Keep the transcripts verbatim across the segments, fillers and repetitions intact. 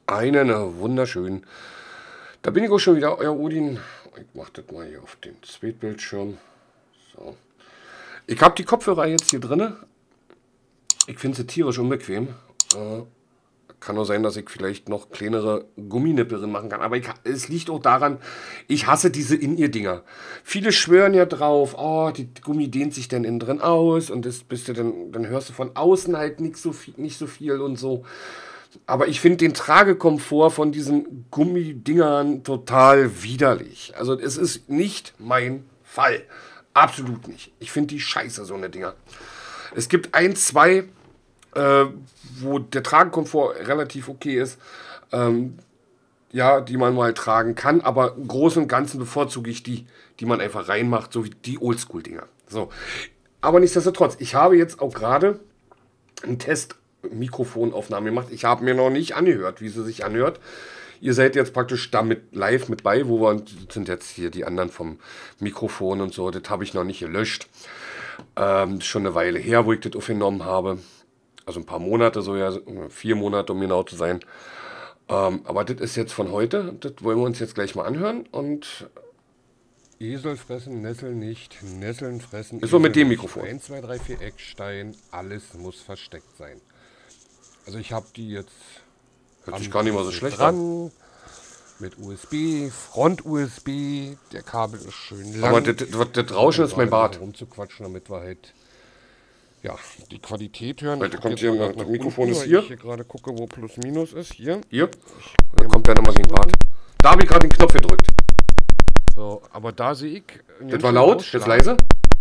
Einen wunderschönen. Da bin ich auch schon wieder, euer Odin. Ich mach das mal hier auf den Zweitbildschirm. So. Ich habe die Kopfhörer jetzt hier drin. Ich finde sie tierisch unbequem. Äh, kann nur sein, dass ich vielleicht noch kleinere Gumminippel drin machen kann. Aber ich, es liegt auch daran, ich hasse diese In-Ear-Dinger. Viele schwören ja drauf, oh, die Gummi dehnt sich dann innen drin aus und das bist du dann, dann hörst du von außen halt nicht so viel, nicht so viel und so. Aber ich finde den Tragekomfort von diesen Gummidingern total widerlich. Also es ist nicht mein Fall. Absolut nicht. Ich finde die scheiße, so eine Dinger. Es gibt ein, zwei, äh, wo der Tragekomfort relativ okay ist. Ähm, ja, die man mal tragen kann. Aber im Großen und Ganzen bevorzuge ich die, die man einfach reinmacht, so wie die Oldschool-Dinger. So. Aber nichtsdestotrotz, ich habe jetzt auch gerade einen Test Mikrofonaufnahme gemacht. Ich habe mir noch nicht angehört, wie sie sich anhört. Ihr seid jetzt praktisch damit live mit bei, wo wir sind jetzt hier die anderen vom Mikrofon und so. Das habe ich noch nicht gelöscht. Ähm, schon eine Weile her, wo ich das aufgenommen habe. Also ein paar Monate, so ja, vier Monate, um genau zu sein. Ähm, aber das ist jetzt von heute. Das wollen wir uns jetzt gleich mal anhören. Und Esel fressen, Nessel nicht. Nesseln fressen. Ist so mit dem Mikrofon. eins, zwei, drei, vier Eckstein. Alles muss versteckt sein. Also ich habe die jetzt hört sich gar nicht mal so schlecht dran, an. Mit U S B, Front-U S B, der Kabel ist schön lang. Aber das, das, das Rauschen ist mein Bart. Rumzuquatschen, damit wir halt ja, die Qualität hören. Weil da kommt hier noch, das Mikrofon ist hier. Ich hier gerade gucke, wo Plus Minus ist. Hier. Hier. Da kommt der nochmal gegen Bart. Da habe ich gerade den Knopf gedrückt. So, aber da sehe ich... Das war laut, jetzt leise.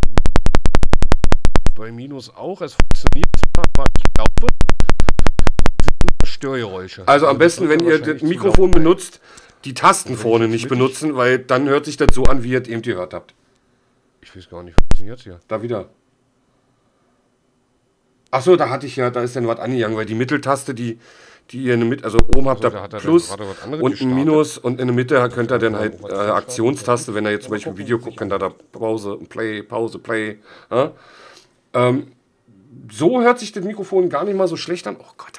Bei Minus auch, es funktioniert zwar, aber ich glaube... Störgeräusche. Also am besten, wenn ihr das Mikrofon benutzt, die Tasten vorne nicht benutzen, weil dann hört sich das so an, wie ihr es eben gehört habt. Ich weiß gar nicht, funktioniert es hier. Da wieder. Achso, da hatte ich ja, da ist dann was angegangen, weil die Mitteltaste, die, die ihr in der Mitte, also oben habt ihr Plus und ein Minus und in der Mitte könnt ihr dann halt äh, Aktionstaste, wenn ihr jetzt zum Beispiel ein Video guckt, könnt ihr da Pause, Play, Pause, Play. Ja? Ähm, so hört sich das Mikrofon gar nicht mal so schlecht an. Oh Gott.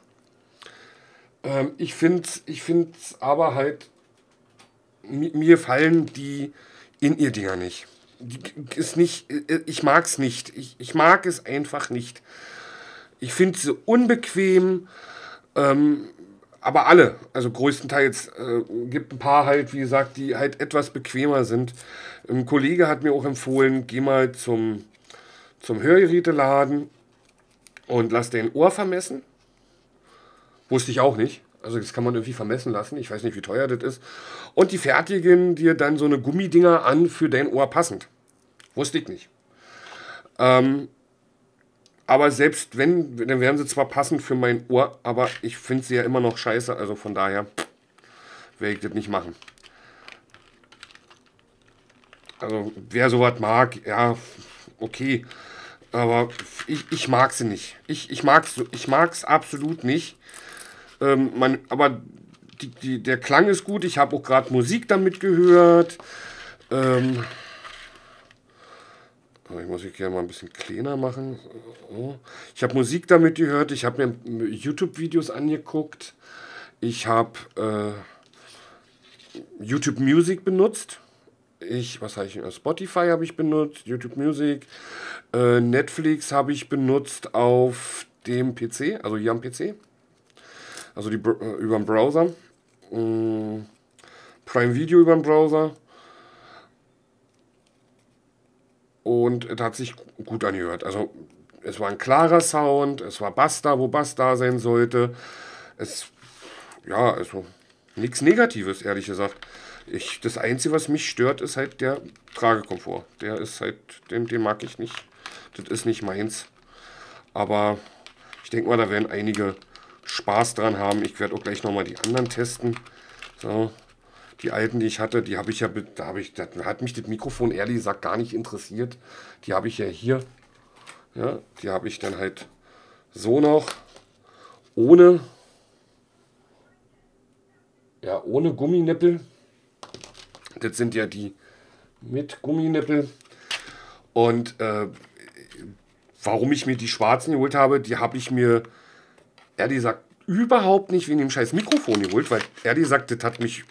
Ähm, ich finde es ich find's aber halt, mir fallen die In-Ear-Dinger nicht. Die, ist nicht. Ich mag es nicht. Ich, ich mag es einfach nicht. Ich finde sie unbequem, ähm, aber alle, also größtenteils, äh, gibt ein paar halt, wie gesagt, die halt etwas bequemer sind. Ein Kollege hat mir auch empfohlen, geh mal zum, zum Hörgeräteladen und lass dein Ohr vermessen. Wusste ich auch nicht. Also das kann man irgendwie vermessen lassen. Ich weiß nicht, wie teuer das ist. Und die fertigen dir dann so eine Gummidinger an für dein Ohr passend. Wusste ich nicht. Ähm, aber selbst wenn, dann wären sie zwar passend für mein Ohr, aber ich finde sie ja immer noch scheiße. Also von daher werde ich das nicht machen. Also wer sowas mag, ja, okay. Aber ich, ich mag sie nicht. Ich, ich mag es ich mag's absolut nicht. Ähm, man, aber die, die, der Klang ist gut. Ich habe auch gerade Musik damit gehört. Ähm, ich muss mich gerne mal ein bisschen kleiner machen. Ich habe Musik damit gehört. Ich habe mir YouTube-Videos angeguckt. Ich habe äh, YouTube Music benutzt. Ich, was habe ich? Spotify habe ich benutzt. YouTube Music. Äh, Netflix habe ich benutzt auf dem P C, also hier am P C. Also die, äh, über den Browser. Ähm, Prime Video über den Browser. Und es hat sich gut angehört. Also es war ein klarer Sound, es war Bass da, wo Bass da sein sollte. Es, ja, also nichts Negatives, ehrlich gesagt. Ich, das Einzige, was mich stört, ist halt der Tragekomfort. Der ist halt, den, den mag ich nicht. Das ist nicht meins. Aber ich denke mal, da werden einige Spaß dran haben. Ich werde auch gleich nochmal die anderen testen. So, die alten, die ich hatte, die habe ich ja, da habe ich, da hat mich das Mikrofon ehrlich gesagt gar nicht interessiert. Die habe ich ja hier. Ja, die habe ich dann halt so noch ohne, ja, ohne Gumminippel. Das sind ja die mit Gumminippel. Und äh, warum ich mir die schwarzen geholt habe, die habe ich mir ehrlich gesagt überhaupt nicht wegen dem scheiß Mikrofon geholt, weil ehrlich gesagt, das hat mich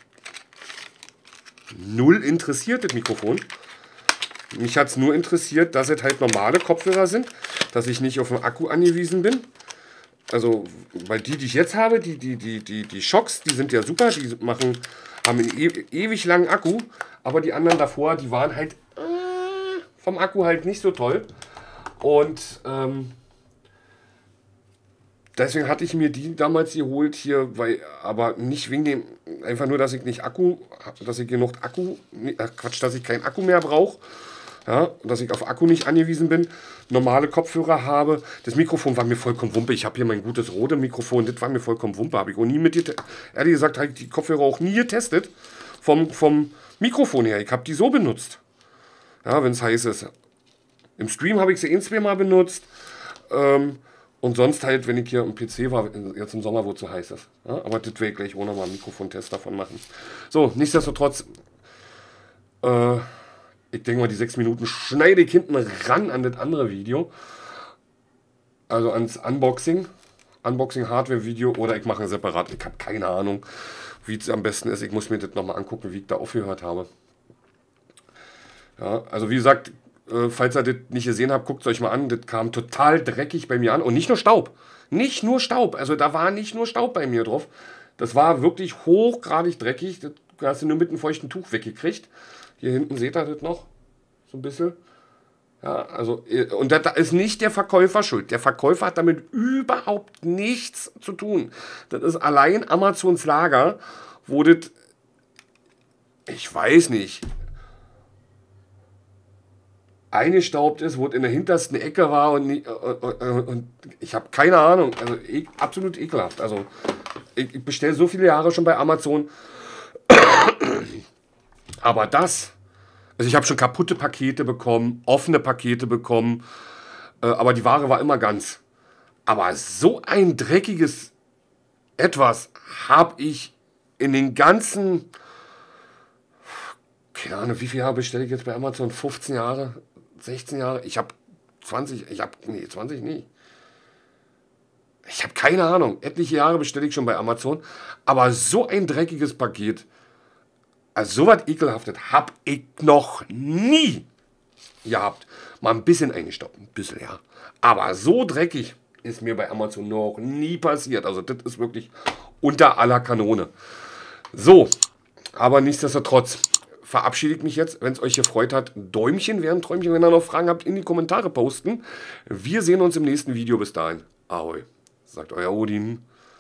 null interessiert, das Mikrofon. Mich hat es nur interessiert, dass es halt normale Kopfhörer sind, dass ich nicht auf den Akku angewiesen bin. Also, weil die, die ich jetzt habe, die, die, die, die, die Shocks, die sind ja super, die machen, haben einen e ewig langen Akku, aber die anderen davor, die waren halt äh, vom Akku halt nicht so toll. Und ähm, deswegen hatte ich mir die damals geholt hier, weil, aber nicht wegen dem, einfach nur, dass ich nicht Akku, dass ich genug Akku, äh Quatsch, dass ich keinen Akku mehr brauche. Ja, dass ich auf Akku nicht angewiesen bin, normale Kopfhörer habe. Das Mikrofon war mir vollkommen Wumpe. Ich habe hier mein gutes rotes Mikrofon, das war mir vollkommen Wumpe. Habe ich auch nie mit dir, ehrlich gesagt, habe ich die Kopfhörer auch nie getestet. Vom, vom Mikrofon her. Ich habe die so benutzt. Ja, wenn es heiß ist. Im Stream habe ich sie ein, zwei Mal benutzt. Ähm, und sonst halt, wenn ich hier am P C war, jetzt im Sommer, wo es so heiß ist. Ja, aber das werde ich gleich auch nochmal einen Mikrofontest davon machen. So, nichtsdestotrotz. Äh, Ich denke mal, die sechs Minuten schneide ich hinten ran an das andere Video. Also ans Unboxing. Unboxing-Hardware-Video. Oder ich mache ein separat. Ich habe keine Ahnung, wie es am besten ist. Ich muss mir das nochmal angucken, wie ich da aufgehört habe. Ja, also wie gesagt, äh, falls ihr das nicht gesehen habt, guckt es euch mal an. Das kam total dreckig bei mir an. Und nicht nur Staub. Nicht nur Staub. Also da war nicht nur Staub bei mir drauf. Das war wirklich hochgradig dreckig. Das hast du nur mit einem feuchten Tuch weggekriegt. Hier hinten seht ihr das noch, so ein bisschen. Ja, also, und da ist nicht der Verkäufer schuld. Der Verkäufer hat damit überhaupt nichts zu tun. Das ist allein Amazons Lager, wo das, ich weiß nicht, eingestaubt ist, wo es in der hintersten Ecke war und, und, und, und ich habe keine Ahnung. Also e absolut ekelhaft. Also ich bestelle so viele Jahre schon bei Amazon. Aber das, also ich habe schon kaputte Pakete bekommen, offene Pakete bekommen, äh, aber die Ware war immer ganz. Aber so ein dreckiges Etwas habe ich in den ganzen, keine Ahnung, wie viele Jahre bestelle ich jetzt bei Amazon? fünfzehn Jahre, sechzehn Jahre? Ich habe zwanzig, ich habe, nee, zwanzig nie. Ich habe keine Ahnung, etliche Jahre bestelle ich schon bei Amazon, aber so ein dreckiges Paket, also so was Ekelhaftes habe ich noch nie gehabt. Mal ein bisschen eingestaubt, ein bisschen, ja. Aber so dreckig ist mir bei Amazon noch nie passiert. Also das ist wirklich unter aller Kanone. So, aber nichtsdestotrotz verabschiede ich mich jetzt. Wenn es euch gefreut hat, Däumchen wären Träumchen. Wenn ihr noch Fragen habt, in die Kommentare posten. Wir sehen uns im nächsten Video. Bis dahin. Ahoi, sagt euer Odin.